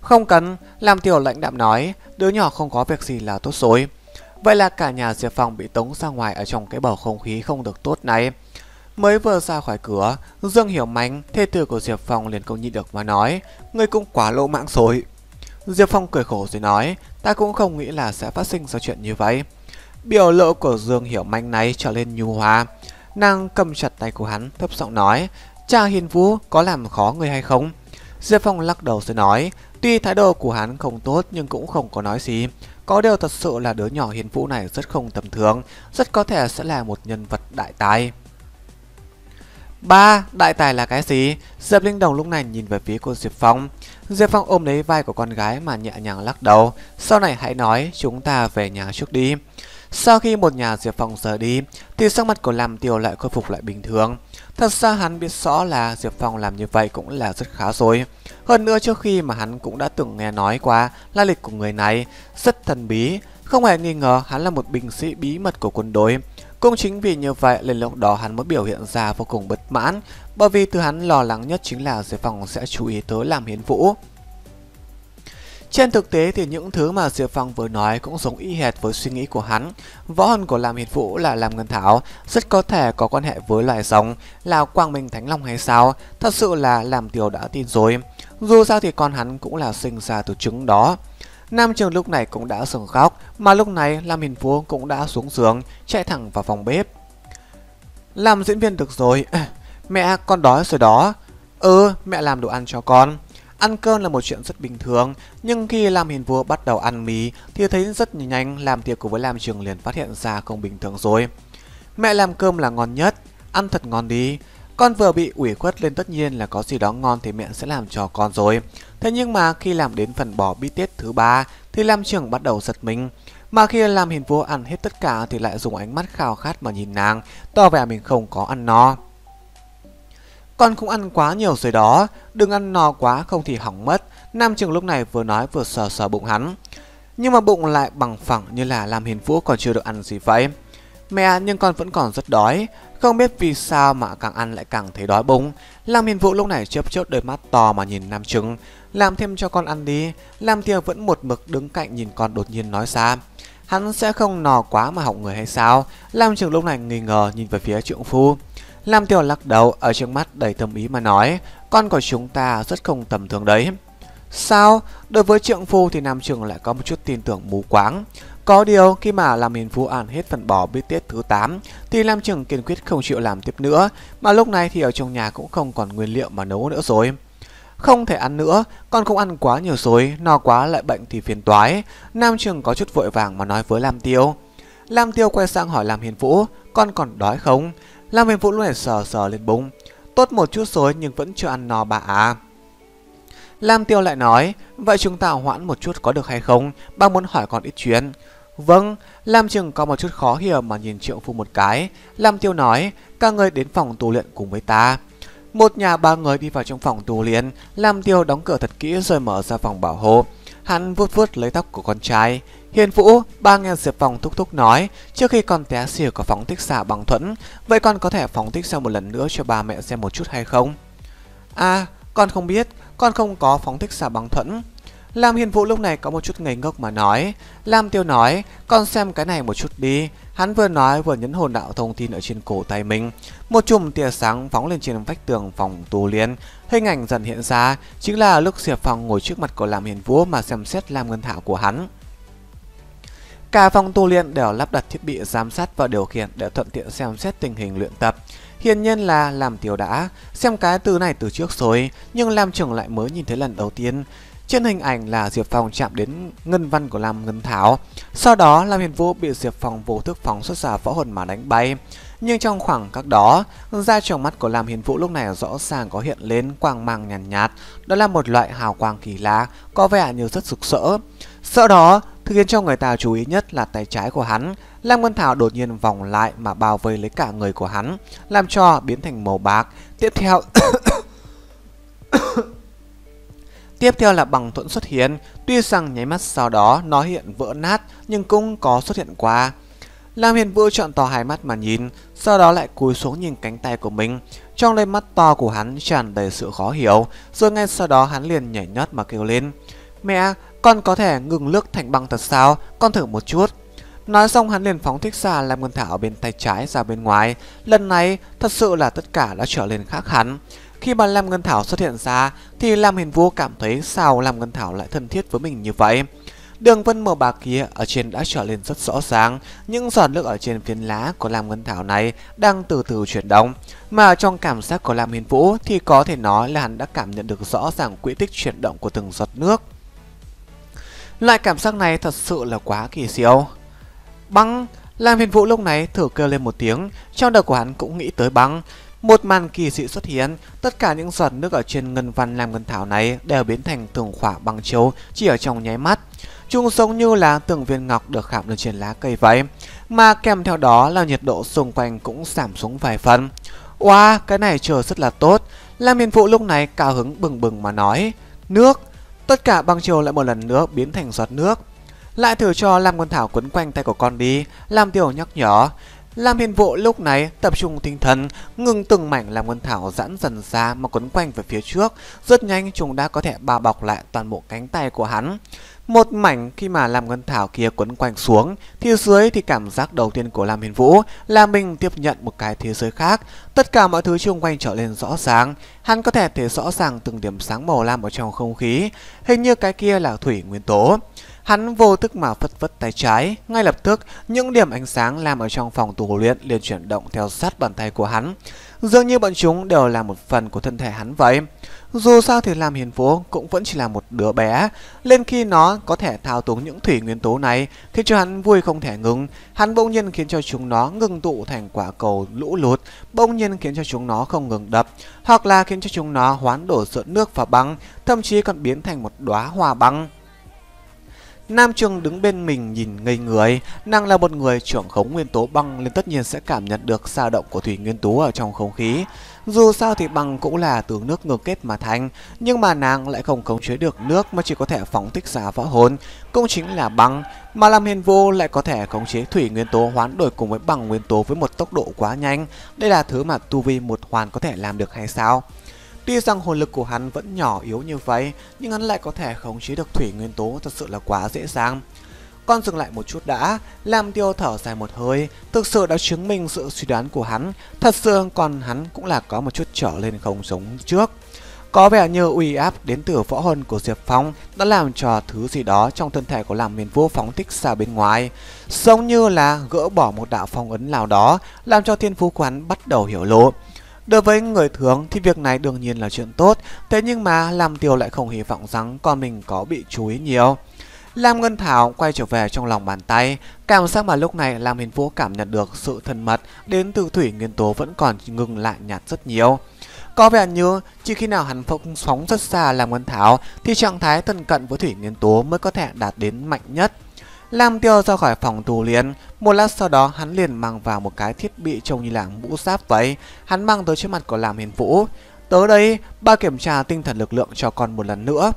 Không cần, Lam Tiêu lãnh đạm nói, đứa nhỏ không có việc gì là tốt rồi. Vậy là cả nhà Diệp Phong bị tống ra ngoài ở trong cái bầu không khí không được tốt này. Mới vừa ra khỏi cửa, Dương Hiểu Manh, thê tử của Diệp Phong liền không nhịn được mà nói, ngươi cũng quá lỗ mãng rồi. Diệp Phong cười khổ rồi nói, ta cũng không nghĩ là sẽ phát sinh ra chuyện như vậy. Biểu lộ của Dương Hiểu Manh này trở lên nhu hòa. Nàng cầm chặt tay của hắn, thấp giọng nói, cha Hiền Vũ có làm khó người hay không? Diệp Phong lắc đầu rồi nói, tuy thái độ của hắn không tốt nhưng cũng không có nói gì. Có điều thật sự là đứa nhỏ Hiền Vũ này rất không tầm thường, rất có thể sẽ là một nhân vật đại tài. Ba, đại tài là cái gì? Diệp Linh Đồng lúc này nhìn về phía cô Diệp Phong. Diệp Phong ôm lấy vai của con gái mà nhẹ nhàng lắc đầu. Sau này hãy nói, chúng ta về nhà trước đi. Sau khi một nhà Diệp Phong rời đi, thì sắc mặt của Lam Tiêu lại khôi phục lại bình thường. Thật ra hắn biết rõ là Diệp Phong làm như vậy cũng là rất khá rồi. Hơn nữa trước khi mà hắn cũng đã từng nghe nói qua lai lịch của người này, rất thần bí. Không hề nghi ngờ hắn là một binh sĩ bí mật của quân đội. Cũng chính vì như vậy lên lúc đó hắn mới biểu hiện ra vô cùng bất mãn. Bởi vì thứ hắn lo lắng nhất chính là Diệp Phong sẽ chú ý tới Lam Hiến Vũ. Trên thực tế thì những thứ mà Diệp Phong vừa nói cũng giống y hệt với suy nghĩ của hắn. Võ hồn của Lam Hiến Vũ là Lam Ngân Thảo, rất có thể có quan hệ với loài rồng là Quang Minh Thánh Long hay sao. Thật sự là Lam Tiêu đã tin rồi. Dù sao thì con hắn cũng là sinh ra từ trứng đó. Nam Trường lúc này cũng đã dừng khóc, mà lúc này Lam Hiền Vũ cũng đã xuống giường, chạy thẳng vào phòng bếp. Làm diễn viên được rồi. Mẹ, con đói rồi đó. Mẹ làm đồ ăn cho con. Ăn cơm là một chuyện rất bình thường, nhưng khi Lam Hiền Vũ bắt đầu ăn mì thì thấy rất nhanh Lam Tiệp cùng với Lam Trường liền phát hiện ra không bình thường rồi. Mẹ làm cơm là ngon nhất, ăn thật ngon đi. Con vừa bị ủy khuất lên, tất nhiên là có gì đó ngon thì mẹ sẽ làm cho con rồi. Thế nhưng mà khi làm đến phần bò bít tết thứ 3 thì Lam Trường bắt đầu giật mình. Mà khi Lam Hiền Vũ ăn hết tất cả thì lại dùng ánh mắt khao khát mà nhìn nàng, tỏ vẻ mình không có ăn no. Con cũng ăn quá nhiều rồi đó, đừng ăn no quá không thì hỏng mất. Nam Trường lúc này vừa nói vừa sờ sờ bụng hắn. Nhưng mà bụng lại bằng phẳng như là Lam Hiền Vũ còn chưa được ăn gì vậy. Mẹ, nhưng con vẫn còn rất đói. Không biết vì sao mà càng ăn lại càng thấy đói bụng. Lam Hiền Vũ lúc này chớp chớp đôi mắt to mà nhìn Nam Trừng. Làm thêm cho con ăn đi. Lam Tiêu vẫn một mực đứng cạnh nhìn con, đột nhiên nói ra, hắn sẽ không no quá mà hỏng người hay sao? Lam Trừng lúc này nghi ngờ nhìn về phía trượng phu. Lam Tiêu lắc đầu, ở trước mắt đầy thâm ý mà nói, con của chúng ta rất không tầm thường đấy. Sao? Đối với trượng phu thì Nam Trừng lại có một chút tin tưởng mù quáng. Có điều khi mà Lam Hiền Vũ ăn hết phần bò bít tết thứ 8 thì Lam Trừng kiên quyết không chịu làm tiếp nữa. Mà lúc này thì ở trong nhà cũng không còn nguyên liệu mà nấu nữa rồi. Không thể ăn nữa, con không ăn quá nhiều rồi, no quá lại bệnh thì phiền toái. Nam Trừng có chút vội vàng mà nói với Lam Tiêu. Lam Tiêu quay sang hỏi Lam Hiền Vũ, con còn đói không? Lam Hiền Vũ lúc này sờ sờ lên bụng. Tốt một chút rồi nhưng vẫn chưa ăn no bà à. Lam Tiêu lại nói, vậy chúng ta hoãn một chút có được hay không? Ba muốn hỏi con ít chuyện. Vâng. Lam Trừng có một chút khó hiểu mà nhìn trượng phu một cái. Lam Tiêu nói, các người đến phòng tu luyện cùng với ta. Một nhà ba người đi vào trong phòng tu luyện. Lam Tiêu đóng cửa thật kỹ rồi mở ra phòng bảo hộ. Hắn vuốt vuốt lấy tóc của con trai. Hiền Vũ, ba nghe Diệp Phong thúc thúc nói, trước khi con té xỉu có phóng thích xạ bằng thuẫn. Vậy con có thể phóng thích ra một lần nữa cho ba mẹ xem một chút hay không? À, con không biết, con không có phóng thích xạ bằng thuẫn. Lam Hiền Vũ lúc này có một chút ngây ngốc mà nói. Lam Tiêu nói, con xem cái này một chút đi. Hắn vừa nói vừa nhấn hồn đạo thông tin ở trên cổ tay mình. Một chùm tia sáng phóng lên trên vách tường phòng tu luyện. Hình ảnh dần hiện ra, chính là lúc Diệp Phong ngồi trước mặt của Lam Hiền Vũ mà xem xét Lam Ngân Thảo của hắn. Cả phòng tu luyện đều lắp đặt thiết bị giám sát và điều khiển để thuận tiện xem xét tình hình luyện tập. Hiển nhiên là Lam Tiêu đã xem cái từ này từ trước rồi, nhưng Lam Trường lại mới nhìn thấy lần đầu tiên. Trên hình ảnh là Diệp Phong chạm đến ngân văn của Lam Ngân Thảo. Sau đó Lam Hiền Vũ bị Diệp Phong vô thức phóng xuất ra võ hồn mà đánh bay. Nhưng trong khoảng khắc đó, ra trong mắt của Lam Hiền Vũ lúc này rõ ràng có hiện lên quang mang nhàn nhạt. Đó là một loại hào quang kỳ lạ, có vẻ như rất rực rỡ. Sau đó, thứ khiến cho người ta chú ý nhất là tay trái của hắn. Lam Ngân Thảo đột nhiên vòng lại mà bao vây lấy cả người của hắn, làm cho biến thành màu bạc. Tiếp theo là bằng thuẫn xuất hiện. Tuy rằng nháy mắt sau đó nó hiện vỡ nát, nhưng cũng có xuất hiện qua. Lam Hiền Vũ trợn to hai mắt mà nhìn, sau đó lại cúi xuống nhìn cánh tay của mình. Trong đôi mắt to của hắn tràn đầy sự khó hiểu, rồi ngay sau đó hắn liền nhảy nhót mà kêu lên. Mẹ, con có thể ngừng nước thành băng thật sao? Con thử một chút. Nói xong hắn liền phóng thích ra Lam Ngân Thảo bên tay trái ra bên ngoài. Lần này thật sự là tất cả đã trở nên khác hẳn. Khi mà Lam Ngân Thảo xuất hiện ra thì Lam Hiền Vũ cảm thấy sao Lam Ngân Thảo lại thân thiết với mình như vậy. Đường vân màu bạc kia ở trên đã trở lên rất rõ ràng. Những giọt nước ở trên phiến lá của Lam Ngân Thảo này đang từ từ chuyển động. Mà trong cảm giác của Lam Hiền Vũ thì có thể nói là hắn đã cảm nhận được rõ ràng quỹ tích chuyển động của từng giọt nước. Loại cảm giác này thật sự là quá kỳ diệu. Băng! Lam Hiền Vũ lúc này thử kêu lên một tiếng, trong đầu của hắn cũng nghĩ tới băng. Một màn kỳ dị xuất hiện, tất cả những giọt nước ở trên ngân văn Lam Ngân Thảo này đều biến thành từng khỏa băng châu chỉ ở trong nháy mắt. Chúng giống như là từng viên ngọc được khảm lên trên lá cây vậy, mà kèm theo đó là nhiệt độ xung quanh cũng giảm xuống vài phần. Wow, cái này trời rất là tốt. Lam Hiền Vũ lúc này cao hứng bừng bừng mà nói, nước! Tất cả băng châu lại một lần nữa biến thành giọt nước. Lại thử cho Lam Ngân Thảo quấn quanh tay của con đi, Lam Tiểu nhắc nhở. Lam Hiền Vũ lúc này tập trung tinh thần, ngừng từng mảnh Lam Ngân Thảo giãn dần ra mà quấn quanh về phía trước. Rất nhanh chúng đã có thể bao bọc lại toàn bộ cánh tay của hắn. Một mảnh khi mà Lam Ngân Thảo kia quấn quanh xuống thì dưới thì cảm giác đầu tiên của Lam Hiền Vũ là mình tiếp nhận một cái thế giới khác. Tất cả mọi thứ xung quanh trở lên rõ ràng. Hắn có thể thấy rõ ràng từng điểm sáng màu lam ở trong không khí. Hình như cái kia là thủy nguyên tố. Hắn vô thức mà phất phất tay trái, ngay lập tức những điểm ánh sáng lam ở trong phòng tù luyện liền chuyển động theo sát bàn tay của hắn. Dường như bọn chúng đều là một phần của thân thể hắn vậy. Dù sao thì Lam Hiền Vũ cũng vẫn chỉ là một đứa bé, lên khi nó có thể thao túng những thủy nguyên tố này khiến cho hắn vui không thể ngừng. Hắn bỗng nhiên khiến cho chúng nó ngừng tụ thành quả cầu lũ lụt, bỗng nhiên khiến cho chúng nó không ngừng đập, hoặc là khiến cho chúng nó hoán đổi giữa nước và băng, thậm chí còn biến thành một đóa hoa băng. Nam Trương đứng bên mình nhìn ngây người, nàng là một người trưởng khống nguyên tố băng nên tất nhiên sẽ cảm nhận được dao động của thủy nguyên tố ở trong không khí. Dù sao thì băng cũng là từ nước ngưng kết mà thành, nhưng mà nàng lại không khống chế được nước mà chỉ có thể phóng thích ra võ hồn, cũng chính là băng, mà Lam Hiền Vũ lại có thể khống chế thủy nguyên tố hoán đổi cùng với băng nguyên tố với một tốc độ quá nhanh. Đây là thứ mà tu vi một hoàn có thể làm được hay sao? Tuy rằng hồn lực của hắn vẫn nhỏ yếu như vậy, nhưng hắn lại có thể khống chế được thủy nguyên tố thật sự là quá dễ dàng. Con dừng lại một chút đã, Lam Tiêu thở dài một hơi, thực sự đã chứng minh sự suy đoán của hắn, thật sự còn hắn cũng là có một chút trở lên không giống trước. Có vẻ như uy áp đến từ võ hồn của Diệp Phong đã làm cho thứ gì đó trong thân thể của Lam Hiền Vũ phóng thích ra bên ngoài, giống như là gỡ bỏ một đạo phong ấn nào đó, làm cho thiên phú của hắn bắt đầu hiểu lộ. Đối với người thường thì việc này đương nhiên là chuyện tốt, thế nhưng mà Lam Tiêu lại không hy vọng rằng con mình có bị chú ý nhiều. Lam Ngân Thảo quay trở về trong lòng bàn tay, cảm giác mà lúc này Lam Hiền Vũ cảm nhận được sự thân mật đến từ thủy nguyên tố vẫn còn ngừng lại nhạt rất nhiều. Có vẻ như chỉ khi nào hắn phóng rất xa Lam Ngân Thảo thì trạng thái thân cận với thủy nguyên tố mới có thể đạt đến mạnh nhất. Lam Tiêu ra khỏi phòng tù luyện, một lát sau đó hắn liền mang vào một cái thiết bị trông như là mũ giáp vậy. Hắn mang tới trước mặt của Lam Hiền Vũ. Tới đây, ba kiểm tra tinh thần lực lượng cho con một lần nữa.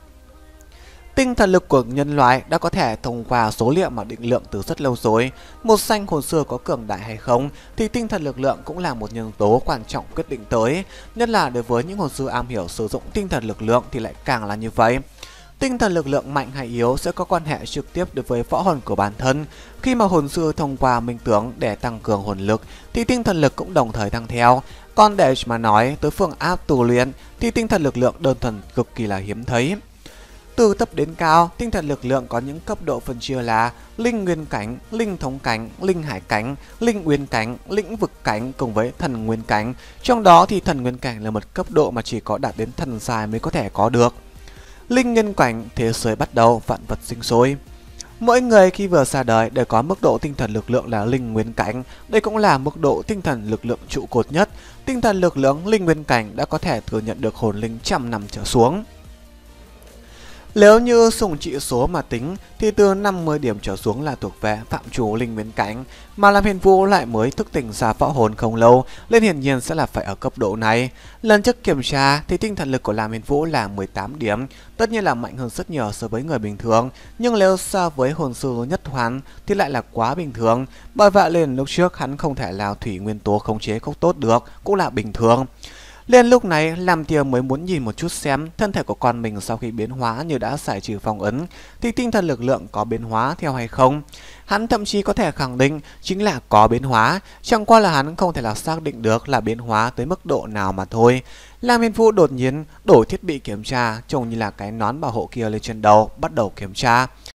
Tinh thần lực của nhân loại đã có thể thông qua số liệu mà định lượng từ rất lâu rồi. Một danh hồn sư có cường đại hay không thì tinh thần lực lượng cũng là một nhân tố quan trọng quyết định tới. Nhất là đối với những hồn sư am hiểu sử dụng tinh thần lực lượng thì lại càng là như vậy. Tinh thần lực lượng mạnh hay yếu sẽ có quan hệ trực tiếp đối với võ hồn của bản thân. Khi mà hồn sư thông qua minh tưởng để tăng cường hồn lực thì tinh thần lực cũng đồng thời tăng theo. Còn để mà nói tới phương áp tu luyện thì tinh thần lực lượng đơn thuần cực kỳ là hiếm thấy. Từ thấp đến cao, tinh thần lực lượng có những cấp độ phân chia là linh nguyên cảnh, linh thống cảnh, linh hải cảnh, linh uyên cảnh, lĩnh vực cảnh cùng với thần nguyên cảnh. Trong đó thì thần nguyên cảnh là một cấp độ mà chỉ có đạt đến thần giai mới có thể có được. Linh nguyên cảnh, thế giới bắt đầu, vạn vật sinh sôi. Mỗi người khi vừa ra đời đều có mức độ tinh thần lực lượng là linh nguyên cảnh. Đây cũng là mức độ tinh thần lực lượng trụ cột nhất. Tinh thần lực lượng linh nguyên cảnh đã có thể thừa nhận được hồn linh trăm năm trở xuống. Nếu như dùng trị số mà tính thì từ 50 điểm trở xuống là thuộc về phạm trù linh nguyên cảnh, mà Lam Hiền Vũ lại mới thức tỉnh ra võ hồn không lâu nên hiển nhiên sẽ là phải ở cấp độ này. Lần trước kiểm tra thì tinh thần lực của Lam Hiền Vũ là 18 điểm, tất nhiên là mạnh hơn rất nhiều so với người bình thường, nhưng nếu so với hồn sư nhất hoàn thì lại là quá bình thường. Bởi vậy nên lúc trước hắn không thể làm thủy nguyên tố khống chế không tốt được cũng là bình thường. Lên lúc này, Lam Tia mới muốn nhìn một chút xem thân thể của con mình sau khi biến hóa như đã giải trừ phong ấn thì tinh thần lực lượng có biến hóa theo hay không. Hắn thậm chí có thể khẳng định chính là có biến hóa, chẳng qua là hắn không thể là xác định được là biến hóa tới mức độ nào mà thôi. Lam Hiên Vũ đột nhiên đổi thiết bị kiểm tra, trông như là cái nón bảo hộ kia lên trên đầu, bắt đầu kiểm tra.